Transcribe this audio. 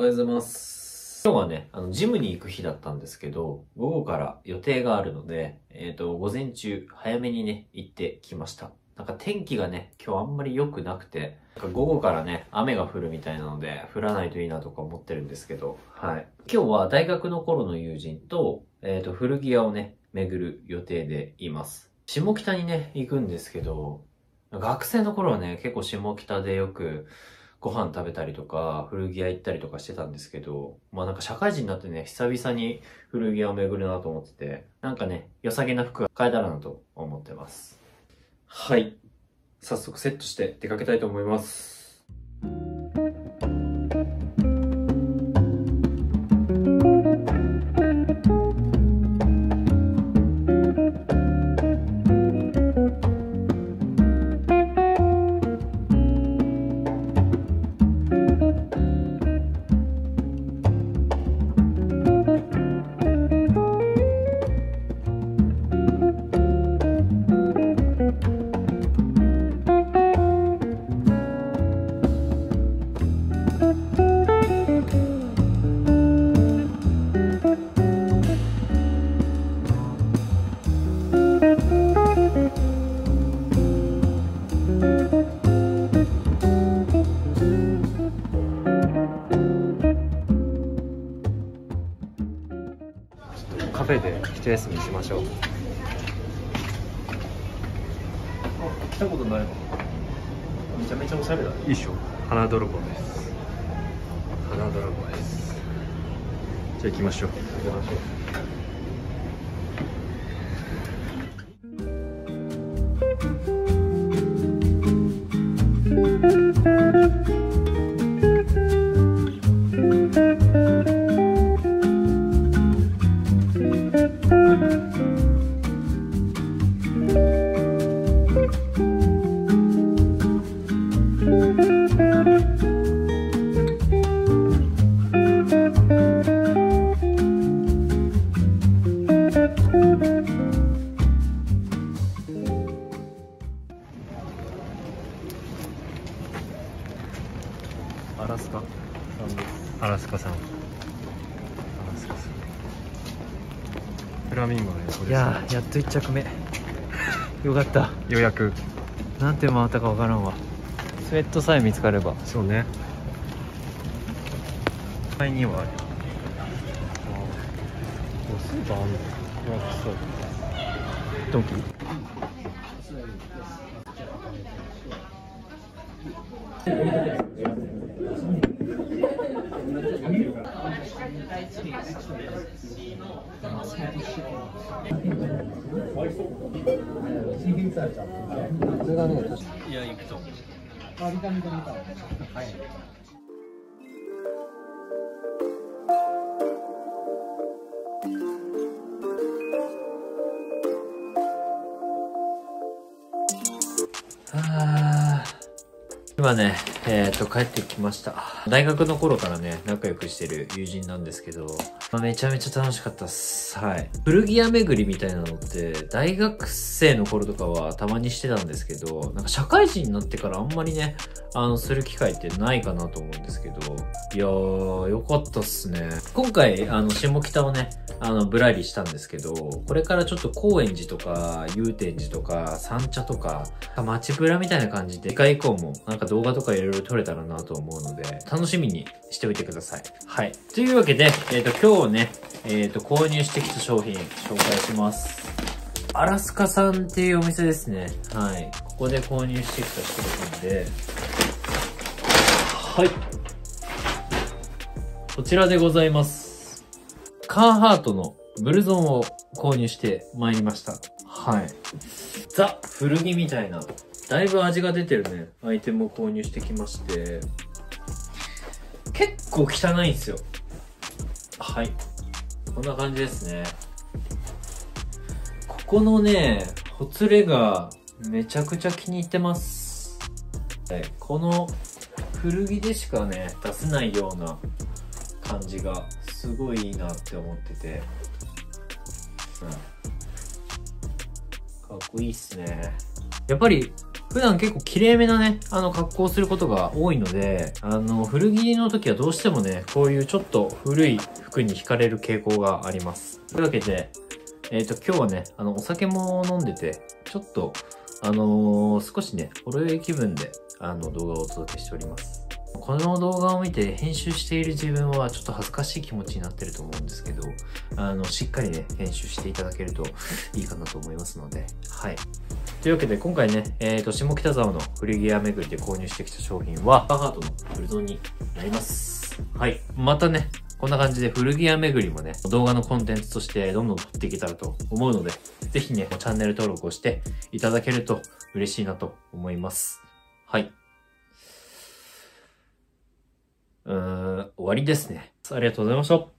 はようございます。今日はね、ジムに行く日だったんですけど、午後から予定があるので、午前中、早めにね、行ってきました。なんか天気がね、今日あんまり良くなくて、なんか午後からね、雨が降るみたいなので、降らないといいなとか思ってるんですけど、はい。今日は大学の頃の友人と、古着屋をね、巡る予定でいます。下北にね、行くんですけど、学生の頃はね、結構下北でよくご飯食べたりとか、古着屋行ったりとかしてたんですけど、まあなんか社会人になってね、久々に古着屋を巡るなと思ってて、なんかね、良さげな服が買えたらなと思ってます。はい。早速セットして出かけたいと思います。カフェで一休みしましょう。来たことないの？めちゃめちゃおしゃれだね。いいっしょ。花泥棒です。花泥棒です。じゃあ行きましょう。行きましょう。アラスカさんです。アラスカさん。アラスカさん。フラミンゴの横です。 いやー、やっと1着目。よかった。 予約。 なんて回ったかわからんわ。スウェットさえ見つかれば。 そうね。前にはある。スーパーあるの？そう。 ドンキ。 いや、行くと思う。今ね、帰ってきました。大学の頃からね、仲良くしてる友人なんですけど、めちゃめちゃ楽しかったっす。はい。古着屋巡りみたいなのって、大学生の頃とかはたまにしてたんですけど、なんか社会人になってからあんまりね、する機会ってないかなと思うんですけど、いやー、よかったっすね。今回、下北をね、ぶらりしたんですけど、これからちょっと高円寺とか、祐天寺とか、三茶とか、街ぶらみたいな感じで、次回以降もなんか動画とかいろいろ撮れたらなと思うので、楽しみにしておいてください。はい。というわけで、今日ね、購入してきた商品、紹介します。アラスカさんっていうお店ですね。はい。ここで購入してきた商品で、はい。こちらでございます。カーハートのブルゾンを購入してまいりました。はい。ザ・古着みたいな、だいぶ味が出てるね、アイテムを購入してきまして、結構汚いんですよ。はい。こんな感じですね。ここのね、ほつれがめちゃくちゃ気に入ってます。はい。この古着でしかね、出せないような感じがすごいいいなって思ってて。かっこいいっすね。やっぱり普段結構綺麗めなね、格好をすることが多いので、古着の時はどうしてもね、こういうちょっと古い服に惹かれる傾向があります。というわけで、今日はね、お酒も飲んでて、ちょっと、少しね、ほろ酔い気分で、動画をお届けしております。この動画を見て編集している自分はちょっと恥ずかしい気持ちになってると思うんですけど、しっかりね、編集していただけるといいかなと思いますので、はい。というわけで今回ね、下北沢の古着屋巡りで購入してきた商品は、バーハートのブルゾンになります。はい。またね、こんな感じで古着屋巡りもね、動画のコンテンツとしてどんどん撮っていけたらと思うので、ぜひね、チャンネル登録をしていただけると嬉しいなと思います。はい。終わりですね。ありがとうございました。